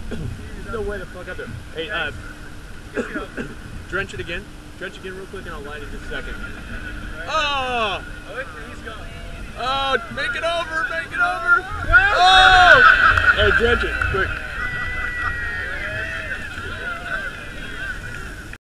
No way the fuck up there. Hey, drench it again. Drench again real quick and I'll light it in just a second. Oh! He's gone. Oh, make it over, make it over! Oh! Hey, drench it, quick.